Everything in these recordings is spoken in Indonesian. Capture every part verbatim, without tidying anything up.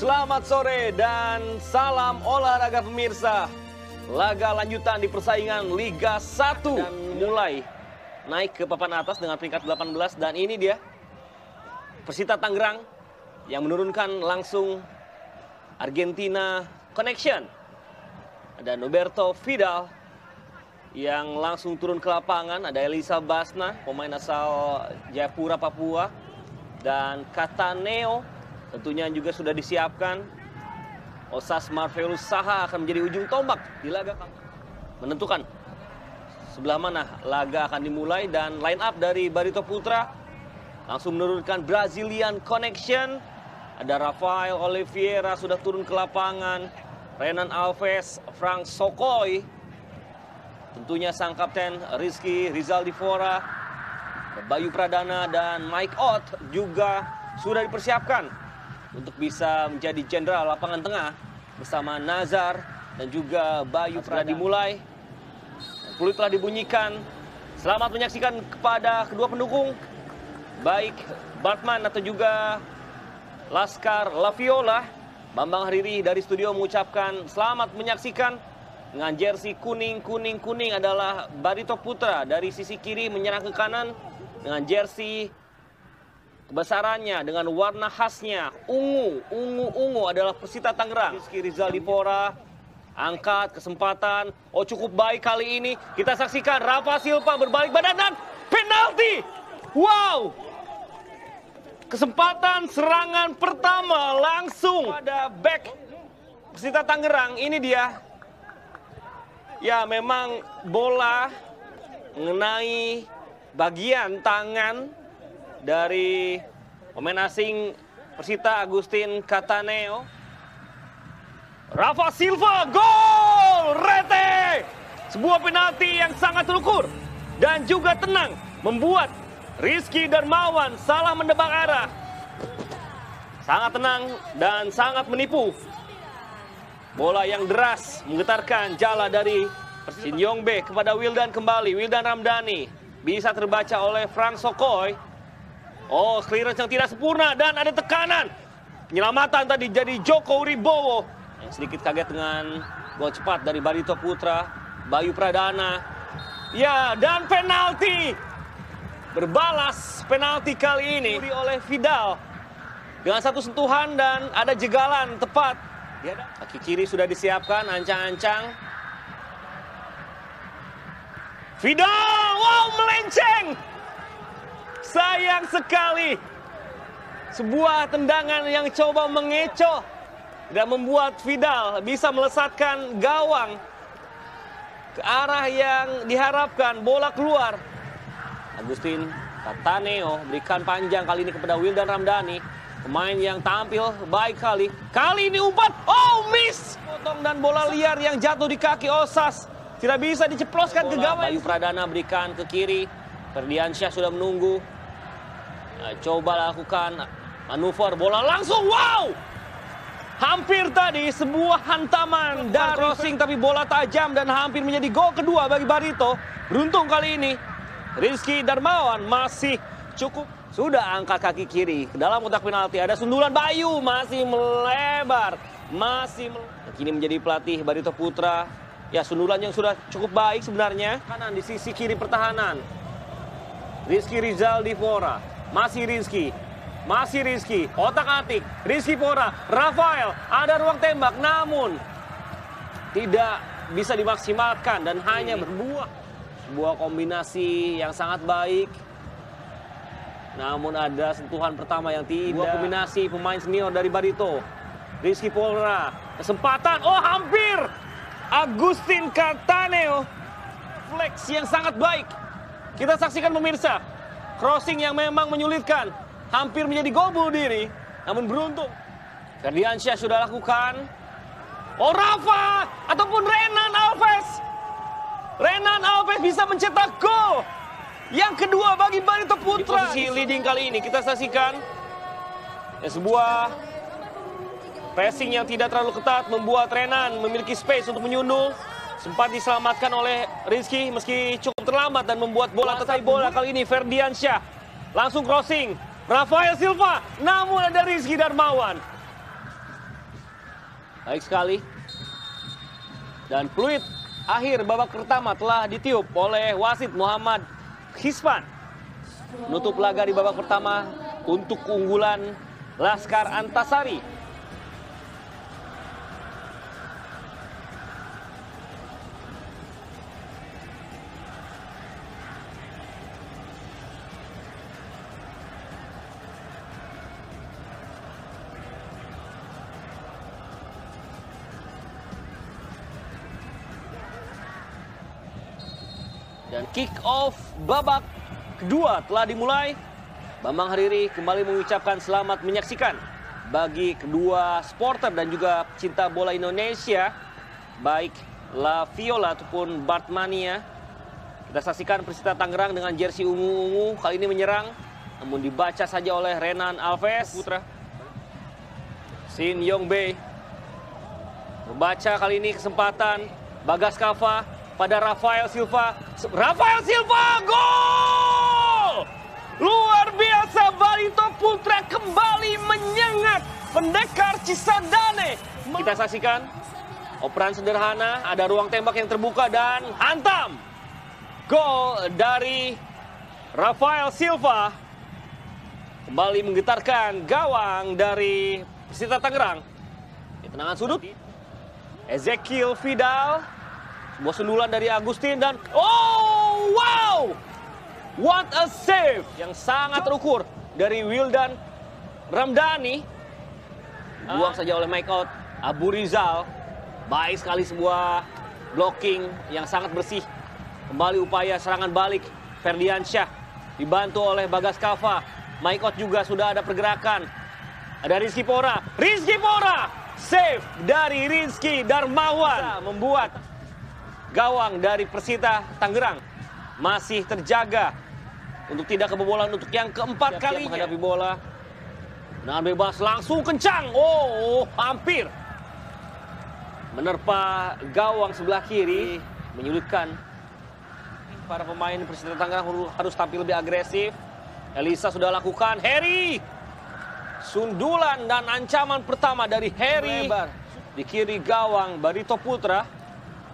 Selamat sore dan salam olahraga pemirsa. Laga lanjutan di persaingan Liga satu dan mulai naik ke papan atas dengan peringkat delapan belas. Dan ini dia Persita Tangerang yang menurunkan langsung Argentina Connection. Ada Noberto Vidal yang langsung turun ke lapangan. Ada Elisa Basna, pemain asal Jayapura, Papua. Dan Cataneo tentunya juga sudah disiapkan. Osas Marvelus Saha akan menjadi ujung tombak di laga menentukan sebelah mana laga akan dimulai. Dan line up dari Barito Putra langsung menurunkan Brazilian Connection. Ada Rafael Oliveira sudah turun ke lapangan. Renan Alves, Frank Sokoy, tentunya sang kapten Rizky Rizal Divora, Bayu Pradana dan Mike Ott juga sudah dipersiapkan untuk bisa menjadi jenderal lapangan tengah bersama Nazar dan juga Bayu Pradana. Dimulai, peluit telah dibunyikan. Selamat menyaksikan kepada kedua pendukung, baik Bartman atau juga Laskar Laviola. Bambang Hariri dari studio mengucapkan selamat menyaksikan. Dengan jersey kuning, kuning, kuning adalah Barito Putra dari sisi kiri menyerang ke kanan. Dengan jersey kebesarannya dengan warna khasnya ungu, ungu, ungu adalah Persita Tangerang. Rizky Rizal Divora angkat kesempatan. Oh, cukup baik kali ini. Kita saksikan Rafa Silva berbalik badan dan penalti. Wow! Kesempatan serangan pertama langsung pada back Persita Tangerang. Ini dia. Ya, memang bola mengenai bagian tangan dari pemain asing Persita, Agustin Cataneo. Rafa Silva, gol! Rete! Sebuah penalti yang sangat terukur dan juga tenang, membuat Rizky Darmawan salah menebak arah. Sangat tenang dan sangat menipu. Bola yang deras menggetarkan jala dari Shin Yongbe kepada Wildan kembali. Wildan Ramdhani bisa terbaca oleh Frank Sokoy. Oh, clearance yang tidak sempurna dan ada tekanan. Penyelamatan tadi jadi Joko Wibowo yang sedikit kaget dengan gol cepat dari Barito Putra. Bayu Pradana. Ya, dan penalti. Berbalas penalti kali ini oleh Vidal. Dengan satu sentuhan dan ada jegalan tepat. Kaki kiri sudah disiapkan, ancang-ancang. Vidal, wow, melenceng. Sayang sekali. Sebuah tendangan yang coba mengecoh dan membuat Vidal bisa melesatkan gawang ke arah yang diharapkan. Bola keluar. Agustin Cataneo berikan panjang kali ini kepada Wildan Ramdhani. Pemain yang tampil baik kali. Kali ini umpan. Oh, miss. Potong dan bola liar yang jatuh di kaki Osas. Tidak bisa diceploskan ke gawang. Bayu Pradana berikan ke kiri. Ferdiansyah sudah menunggu. Nah, coba lakukan manuver. Bola langsung. Wow! Hampir tadi sebuah hantaman dan crossing. Tapi bola tajam dan hampir menjadi gol kedua bagi Barito. Beruntung kali ini Rizky Darmawan masih cukup. Sudah angkat kaki kiri ke dalam kotak penalti. Ada sundulan Bayu. Masih melebar. Masih melebar. Kini menjadi pelatih Barito Putra. Ya, sundulan yang sudah cukup baik sebenarnya. Kanan di sisi kiri pertahanan. Rizky Rizal Divora. Masih Rizky. Masih Rizky. Otak-atik. Rizky Pora. Rafael. Ada ruang tembak. Namun tidak bisa dimaksimalkan. Dan hanya berbuah. Sebuah kombinasi yang sangat baik. Namun ada sentuhan pertama yang tidak. Sebuah kombinasi pemain senior dari Barito. Rizky Pora. Kesempatan. Oh, hampir. Agustin Cataneo. Flex yang sangat baik. Kita saksikan pemirsa. Crossing yang memang menyulitkan. Hampir menjadi gol bunuh diri. Namun beruntung. Ferdiansyah sudah lakukan. Oh, Rafa. Ataupun Renan Alves. Renan Alves bisa mencetak gol. Yang kedua bagi Barito Putra. Di posisi leading kali ini kita saksikan. Ya, sebuah pressing yang tidak terlalu ketat membuat Renan memiliki space untuk menyundul. Sempat diselamatkan oleh Rizky meski cukup terlambat dan membuat bola tetap bola kali ini Ferdiansyah. Langsung crossing. Rafael Silva. Namun ada Rizky Darmawan. Baik sekali. Dan peluit akhir babak pertama telah ditiup oleh wasit Muhammad Hispan. Menutup laga di babak pertama untuk keunggulan Laskar Antasari. Dan kick off babak kedua telah dimulai. Bambang Hariri kembali mengucapkan selamat menyaksikan bagi kedua supporter dan juga cinta bola Indonesia, baik La Viola ataupun Bartmania. Kita saksikan Persita Tangerang dengan jersey ungu-ungu kali ini menyerang, namun dibaca saja oleh Renan Alves. Putra Shin Yong Bae membaca kali ini kesempatan Bagas Kava pada Rafael Silva. Rafael Silva, gol! Luar biasa, Barito Putra kembali menyengat pendekar Cisadane. Kita saksikan operan sederhana, ada ruang tembak yang terbuka dan hantam. Gol dari Rafael Silva kembali menggetarkan gawang dari Persita Tangerang. Di tendangan sudut, Ezekiel Vidal. Sebuah sundulan dari Agustin dan oh wow, what a save yang sangat terukur dari Wildan Ramdhani. Buang saja oleh Mike Out. Abu Rizal, baik sekali sebuah blocking yang sangat bersih. Kembali upaya serangan balik Ferdiansyah dibantu oleh Bagas Kava. Mike Out juga sudah ada pergerakan. Ada Rizky Pora, Rizky Pora, save dari Rizky Darmawan membuat gawang dari Persita Tangerang masih terjaga untuk tidak kebobolan untuk yang keempat kalinya. Menghadapi bola, tendangan bebas langsung kencang. Oh, hampir menerpa gawang sebelah kiri, menyulitkan para pemain Persita Tangerang harus tampil lebih agresif. Elisa sudah lakukan, Harry, sundulan dan ancaman pertama dari Harry lebar di kiri gawang Barito Putra.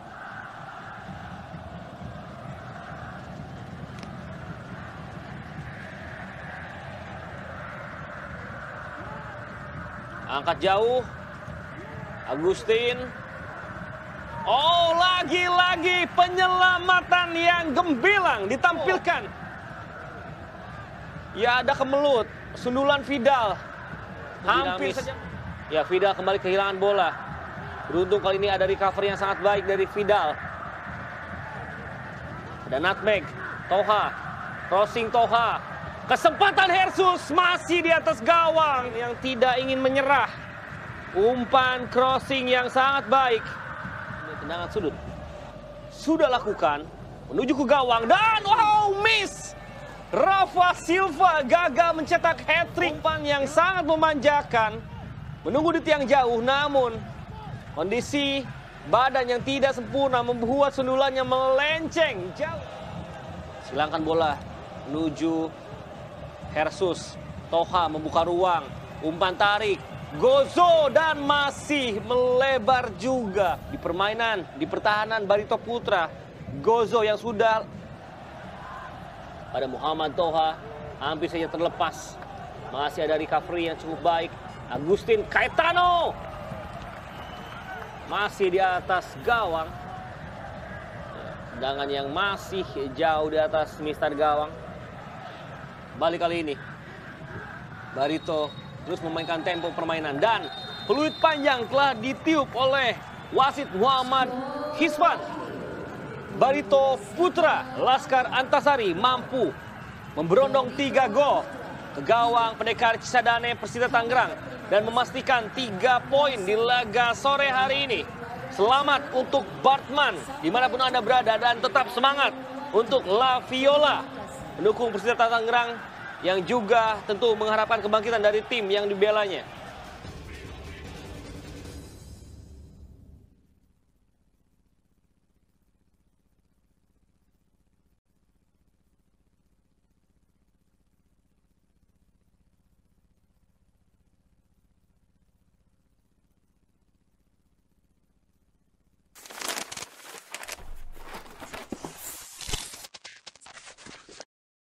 Angkat jauh, Agustin. Oh, lagi-lagi penyelamatan yang gemilang ditampilkan. Ya, ada kemelut, sundulan Vidal. Hampir saja. Ya, Vidal kembali kehilangan bola. Beruntung kali ini ada recovery yang sangat baik dari Vidal. Ada nutmeg, Toha, crossing Toha. Kesempatan Hersus masih di atas gawang yang tidak ingin menyerah. Umpan crossing yang sangat baik. Tendangan sudut sudah lakukan menuju ke gawang dan wow, miss. Rafa Silva gagal mencetak hat-trick. Umpan yang sangat memanjakan, menunggu di tiang jauh, namun kondisi badan yang tidak sempurna membuat sundulannya melenceng jauh. Silangkan bola menuju Hersus. Toha membuka ruang, umpan tarik, Gozo, dan masih melebar juga di permainan, di pertahanan Barito Putra. Gozo yang sudah pada Muhammad Toha hampir saja terlepas. Masih ada recovery yang cukup baik. Agustin Caetano masih di atas gawang. Tendangan yang masih jauh di atas mistar gawang. Balik kali ini Barito terus memainkan tempo permainan dan peluit panjang telah ditiup oleh wasit Muhammad Hispan. Barito Putra Laskar Antasari mampu memberondong tiga gol ke gawang pendekar Cisadane Persita Tangerang dan memastikan tiga poin di laga sore hari ini. Selamat untuk Bartman dimanapun Anda berada dan tetap semangat untuk La Viola, pendukung Persita Tangerang yang juga tentu mengharapkan kebangkitan dari tim yang dibelanya.